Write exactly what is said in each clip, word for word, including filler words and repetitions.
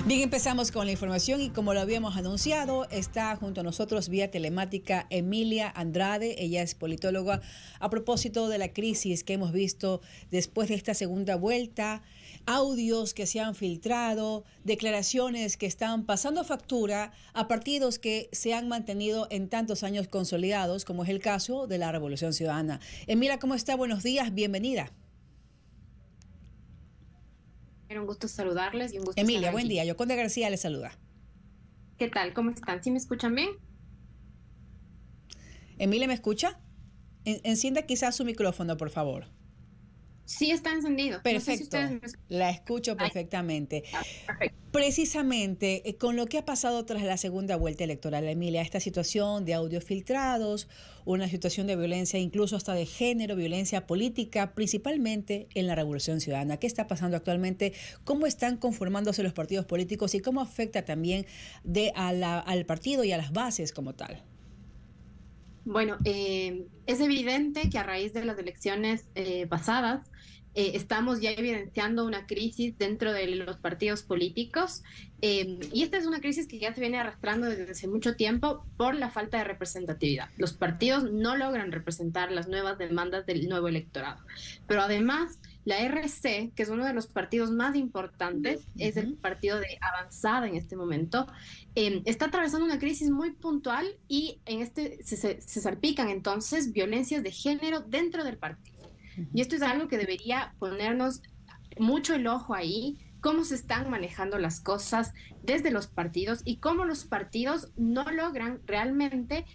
Bien, empezamos con la información y como lo habíamos anunciado, está junto a nosotros vía telemática Emilia Andrade. Ella es politóloga a propósito de la crisis que hemos visto después de esta segunda vuelta, audios que se han filtrado, declaraciones que están pasando factura a partidos que se han mantenido en tantos años consolidados, como es el caso de la Revolución Ciudadana. Emilia, ¿cómo está? Buenos días, bienvenida. Un gusto saludarles y un gusto Emilia, estar buen aquí. día. Yoconda García les saluda. ¿Qué tal? ¿Cómo están? ¿Sí me escuchan bien? Emilia, ¿me escucha? En- encienda quizás su micrófono, por favor. Sí, está encendido. No sé si Perfecto, ustedes me escuchan. la escucho Ahí perfectamente. está, perfecto. Precisamente eh, con lo que ha pasado tras la segunda vuelta electoral, Emilia, esta situación de audios filtrados, una situación de violencia, incluso hasta de género, violencia política, principalmente en la Revolución Ciudadana. ¿Qué está pasando actualmente? ¿Cómo están conformándose los partidos políticos y cómo afecta también de a la, al partido y a las bases como tal? Bueno, eh, es evidente que a raíz de las elecciones eh, pasadas eh, estamos ya evidenciando una crisis dentro de los partidos políticos eh, y esta es una crisis que ya se viene arrastrando desde hace mucho tiempo por la falta de representatividad. Los partidos no logran representar las nuevas demandas del nuevo electorado, pero además la R C, que es uno de los partidos más importantes, es el Ujú. partido de avanzada en este momento, eh, está atravesando una crisis muy puntual y en este se, se, se salpican entonces violencias de género dentro del partido. Y esto es algo que debería ponernos mucho el ojo ahí, cómo se están manejando las cosas desde los partidos y cómo los partidos no logran realmente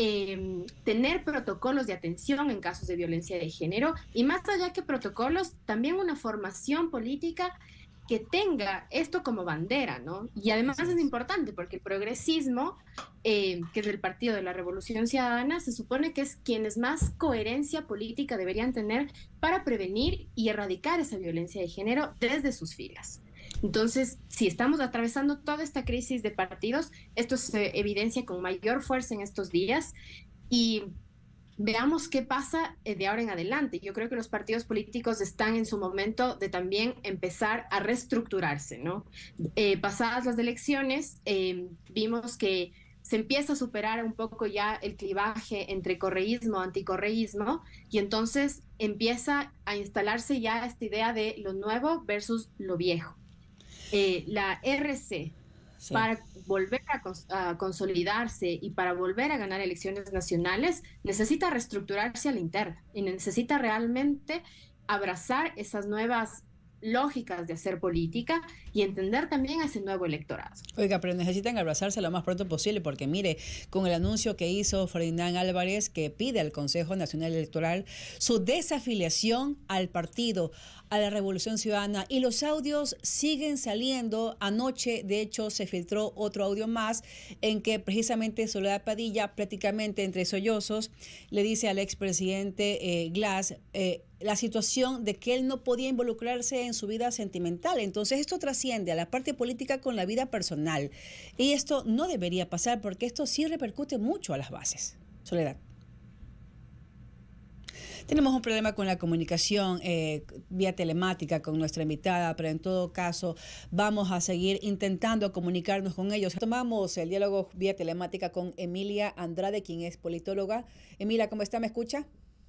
eh, tener protocolos de atención en casos de violencia de género y más allá que protocolos, también una formación política que tenga esto como bandera, ¿no? Y además Así es es. importante porque el progresismo, eh, que es el Partido de la Revolución Ciudadana, se supone que es quienes más coherencia política deberían tener para prevenir y erradicar esa violencia de género desde sus filas. Entonces, si estamos atravesando toda esta crisis de partidos, esto se evidencia con mayor fuerza en estos días y veamos qué pasa eh, de ahora en adelante. Yo creo que los partidos políticos están en su momento de también empezar a reestructurarse, ¿no? Eh, pasadas las elecciones, eh, vimos que se empieza a superar un poco ya el clivaje entre correísmo, anticorreísmo, y entonces empieza a instalarse ya esta idea de lo nuevo versus lo viejo. Eh, la R C Sí. para volver a, cons a, consolidarse y para volver a ganar elecciones nacionales, necesita reestructurarse a la interna y necesita realmente abrazar esas nuevas lógicas de hacer política y entender también a ese nuevo electorado. Oiga, pero necesitan abrazarse lo más pronto posible porque mire, con el anuncio que hizo Ferdinand Álvarez que pide al Consejo Nacional Electoral su desafiliación al partido, a la Revolución Ciudadana y los audios siguen saliendo. Anoche, de hecho, se filtró otro audio más en que precisamente Soledad Padilla, prácticamente entre sollozos, le dice al expresidente eh, Glass eh, la situación de que él no podía involucrarse en su vida sentimental. Entonces esto trasciende a la parte política con la vida personal. Y esto no debería pasar porque esto sí repercute mucho a las bases. Soledad. Tenemos un problema con la comunicación eh, vía telemática con nuestra invitada, pero en todo caso vamos a seguir intentando comunicarnos con ellos. Tomamos el diálogo vía telemática con Emilia Andrade, quien es politóloga. Emilia, ¿cómo está? ¿Me escucha?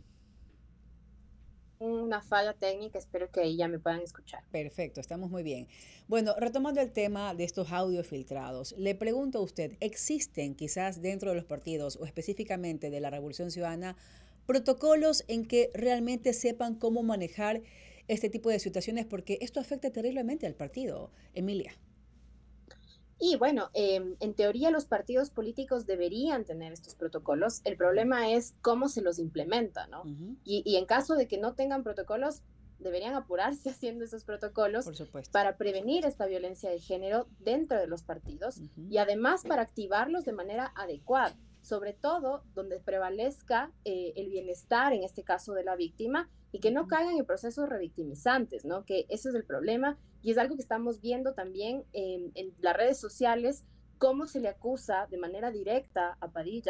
Una falla técnica, espero que ahí ya me puedan escuchar. Perfecto, estamos muy bien. Bueno, retomando el tema de estos audios filtrados, le pregunto a usted, ¿existen quizás dentro de los partidos o específicamente de la Revolución Ciudadana protocolos en que realmente sepan cómo manejar este tipo de situaciones? Porque esto afecta terriblemente al partido, Emilia. Y bueno, eh, en teoría los partidos políticos deberían tener estos protocolos. El problema es cómo se los implementa, ¿no? Uh-huh. Y, y en caso de que no tengan protocolos, deberían apurarse haciendo esos protocolos Por supuesto. para prevenir esta violencia de género dentro de los partidos Uh-huh. y además para activarlos de manera adecuada, sobre todo donde prevalezca eh, el bienestar, en este caso de la víctima, y que no caigan en procesos revictimizantes, ¿no? Que ese es el problema y es algo que estamos viendo también en, en las redes sociales, cómo se le acusa de manera directa a Padilla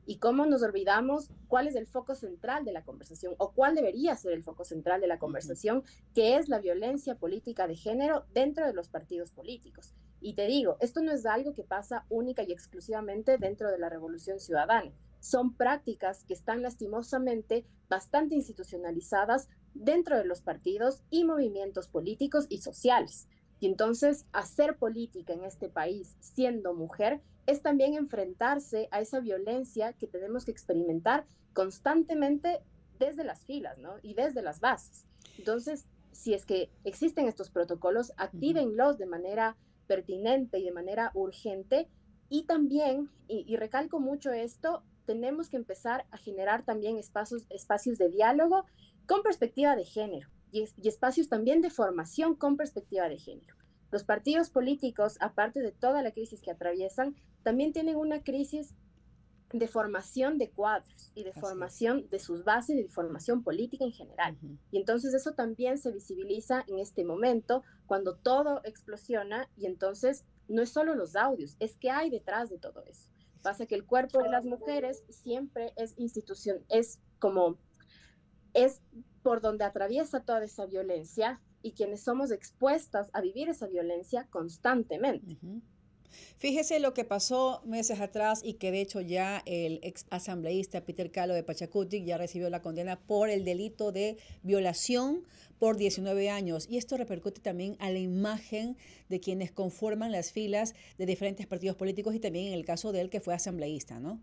y cómo nos olvidamos cuál es el foco central de la conversación o cuál debería ser el foco central de la conversación, uh-huh. que es la violencia política de género dentro de los partidos políticos. Y te digo, esto no es algo que pasa única y exclusivamente dentro de la Revolución Ciudadana. Son prácticas que están lastimosamente bastante institucionalizadas dentro de los partidos y movimientos políticos y sociales. Y entonces, hacer política en este país siendo mujer es también enfrentarse a esa violencia que tenemos que experimentar constantemente desde las filas, ¿no? Y desde las bases. Entonces, si es que existen estos protocolos, actívenlos de manera pertinente y de manera urgente. Y también, y, y recalco mucho esto, tenemos que empezar a generar también espacios, espacios de diálogo con perspectiva de género y, y espacios también de formación con perspectiva de género. Los partidos políticos, aparte de toda la crisis que atraviesan, también tienen una crisis de formación de cuadros y de Así formación es. de sus bases y de formación política en general. Uh-huh. Y entonces eso también se visibiliza en este momento cuando todo explosiona y entonces no es solo los audios, es que hay detrás de todo eso. Pasa que el cuerpo de las mujeres siempre es institución, es como, es por donde atraviesa toda esa violencia y quienes somos expuestas a vivir esa violencia constantemente. Uh-huh. Fíjese lo que pasó meses atrás y que de hecho ya el ex asambleísta Peter Calo de Pachacutic ya recibió la condena por el delito de violación por diecinueve años. Y esto repercute también a la imagen de quienes conforman las filas de diferentes partidos políticos y también en el caso de él que fue asambleísta, ¿no?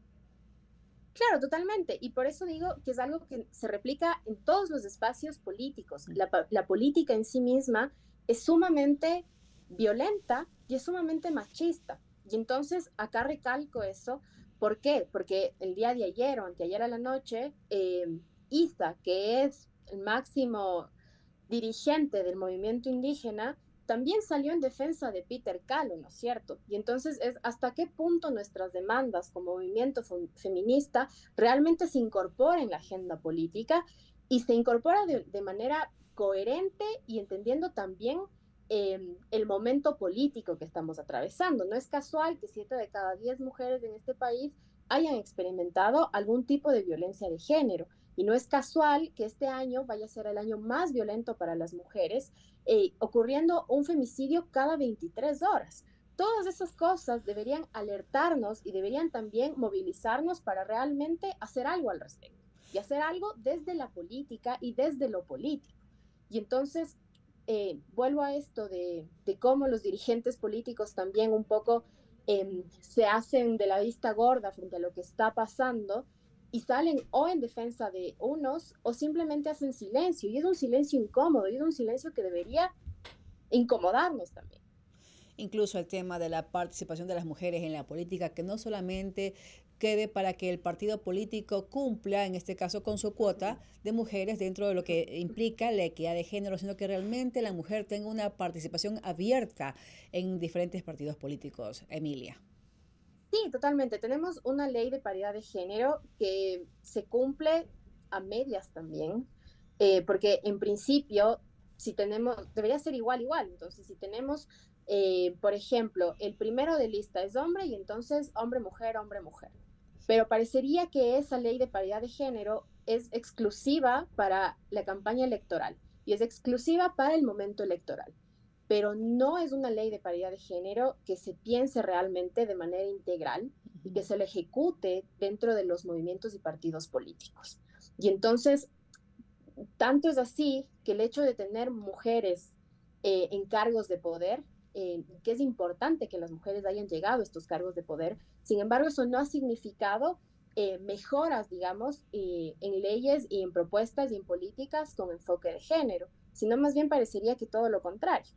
Claro, totalmente. Y por eso digo que es algo que se replica en todos los espacios políticos. La, la política en sí misma es sumamente violenta y es sumamente machista. Y entonces acá recalco eso. ¿Por qué? Porque el día de ayer o anteayer a la noche, eh, Isa, que es el máximo dirigente del movimiento indígena, también salió en defensa de Peter Calo, ¿no es cierto? Y entonces es hasta qué punto nuestras demandas como movimiento feminista realmente se incorporan en la agenda política y se incorpora de, de manera coherente y entendiendo también eh, el momento político que estamos atravesando. No es casual que siete de cada diez mujeres en este país hayan experimentado algún tipo de violencia de género. Y no es casual que este año vaya a ser el año más violento para las mujeres, eh, ocurriendo un femicidio cada veintitrés horas. Todas esas cosas deberían alertarnos y deberían también movilizarnos para realmente hacer algo al respecto. Y hacer algo desde la política y desde lo político. Y entonces, eh, vuelvo a esto de, de cómo los dirigentes políticos también un poco eh, se hacen de la vista gorda frente a lo que está pasando y salen o en defensa de unos o simplemente hacen silencio. Y es un silencio incómodo, y es un silencio que debería incomodarnos también. Incluso el tema de la participación de las mujeres en la política, que no solamente quede para que el partido político cumpla, en este caso, con su cuota de mujeres dentro de lo que implica la equidad de género, sino que realmente la mujer tenga una participación abierta en diferentes partidos políticos. Emilia. Sí, totalmente. Tenemos una ley de paridad de género que se cumple a medias también, eh, porque en principio, si tenemos, debería ser igual, igual. Entonces, si tenemos, eh, por ejemplo, el primero de lista es hombre y entonces hombre, mujer, hombre, mujer. Pero parecería que esa ley de paridad de género es exclusiva para la campaña electoral y es exclusiva para el momento electoral. Pero no es una ley de paridad de género que se piense realmente de manera integral y que se lo ejecute dentro de los movimientos y partidos políticos. Y entonces, tanto es así que el hecho de tener mujeres eh, en cargos de poder, eh, que es importante que las mujeres hayan llegado a estos cargos de poder, sin embargo, eso no ha significado eh, mejoras, digamos, eh, en leyes y en propuestas y en políticas con enfoque de género, sino más bien parecería que todo lo contrario.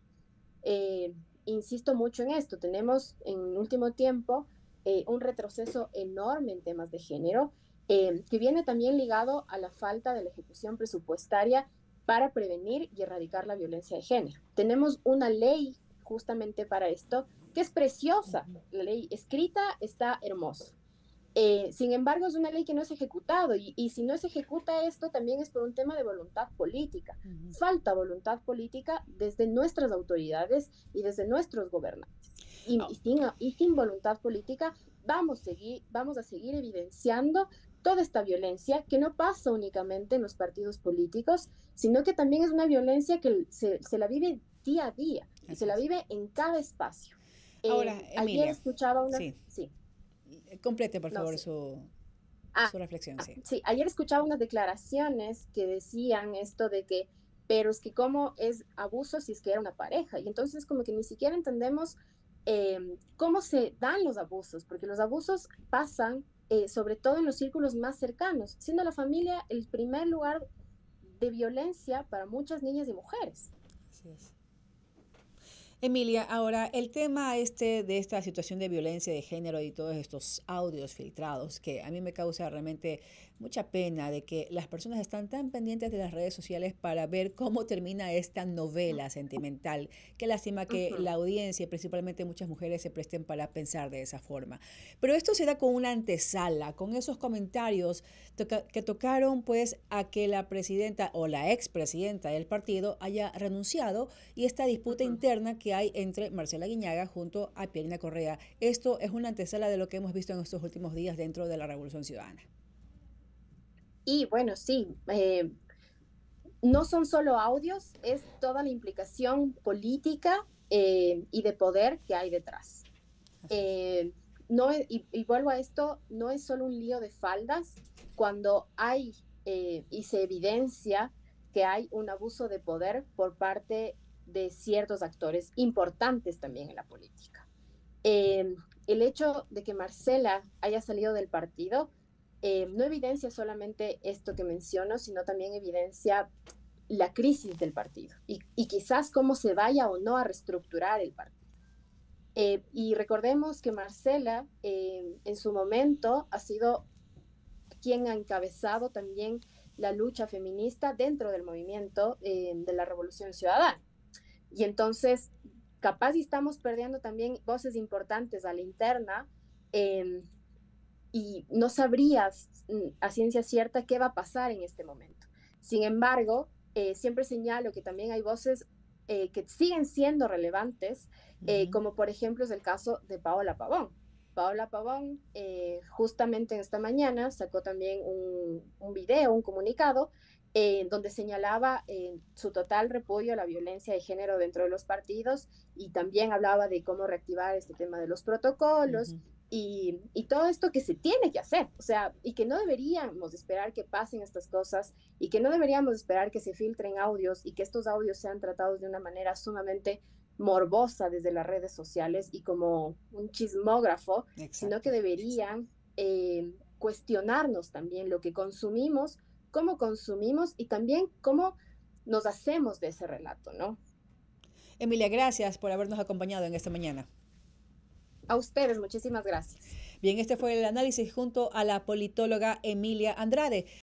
Eh, insisto mucho en esto, tenemos en último tiempo eh, un retroceso enorme en temas de género, eh, que viene también ligado a la falta de la ejecución presupuestaria para prevenir y erradicar la violencia de género. Tenemos una ley justamente para esto, que es preciosa, la ley escrita está hermosa. Eh, sin embargo, es una ley que no es ejecutado y, y si no se ejecuta esto también es por un tema de voluntad política. Uh-huh. Falta voluntad política desde nuestras autoridades y desde nuestros gobernantes. Y, oh. y, sin, y sin voluntad política vamos a seguir, vamos a seguir evidenciando toda esta violencia que no pasa únicamente en los partidos políticos, sino que también es una violencia que se, se la vive día a día y Así se la es. vive en cada espacio. Ahora, Eh, ayer Emilia, escuchaba una, sí, sí, complete por no, favor sí. su, Ah, su reflexión, ah, sí. sí, ayer escuchaba unas declaraciones que decían esto de que, pero es que cómo es abuso si es que era una pareja. Y entonces como que ni siquiera entendemos eh, cómo se dan los abusos, porque los abusos pasan eh, sobre todo en los círculos más cercanos, siendo la familia el primer lugar de violencia para muchas niñas y mujeres. Así es. Emilia, ahora el tema este de esta situación de violencia de género y todos estos audios filtrados, que a mí me causa realmente mucha pena de que las personas están tan pendientes de las redes sociales para ver cómo termina esta novela sentimental. Qué lástima Uh que -huh. la audiencia y principalmente muchas mujeres se presten para pensar de esa forma. Pero esto se da con una antesala, con esos comentarios toca que tocaron pues a que la presidenta o la expresidenta del partido haya renunciado y esta Uh disputa -huh. interna que hay entre Marcela Guiñaga junto a Pierina Correa. Esto es una antesala de lo que hemos visto en estos últimos días dentro de la Revolución Ciudadana. Y bueno, sí, eh, no son solo audios, es toda la implicación política eh, y de poder que hay detrás. Eh, no, y, y, vuelvo a esto, no es solo un lío de faldas cuando hay eh, y se evidencia que hay un abuso de poder por parte de ciertos actores importantes también en la política. Eh, el hecho de que Marcela haya salido del partido eh, no evidencia solamente esto que menciono, sino también evidencia la crisis del partido y, y quizás cómo se vaya o no a reestructurar el partido. Eh, y recordemos que Marcela eh, en su momento ha sido quien ha encabezado también la lucha feminista dentro del movimiento eh, de la Revolución Ciudadana. Y entonces, capaz y estamos perdiendo también voces importantes a la interna eh, y no sabrías a ciencia cierta qué va a pasar en este momento. Sin embargo, eh, siempre señalo que también hay voces eh, que siguen siendo relevantes, eh, Uh-huh. como por ejemplo es el caso de Paola Pavón. Paola Pavón, eh, justamente esta mañana, sacó también un, un video, un comunicado, eh, donde señalaba eh, su total repudio a la violencia de género dentro de los partidos y también hablaba de cómo reactivar este tema de los protocolos. Uh-huh. Y, y todo esto que se tiene que hacer, o sea, y que no deberíamos esperar que pasen estas cosas y que no deberíamos esperar que se filtren audios y que estos audios sean tratados de una manera sumamente morbosa desde las redes sociales y como un chismógrafo, sino que Exacto. deberían eh, cuestionarnos también lo que consumimos, cómo consumimos y también cómo nos hacemos de ese relato, ¿no? Emilia, gracias por habernos acompañado en esta mañana. A ustedes, muchísimas gracias. Bien, este fue el análisis junto a la politóloga Emilia Andrade.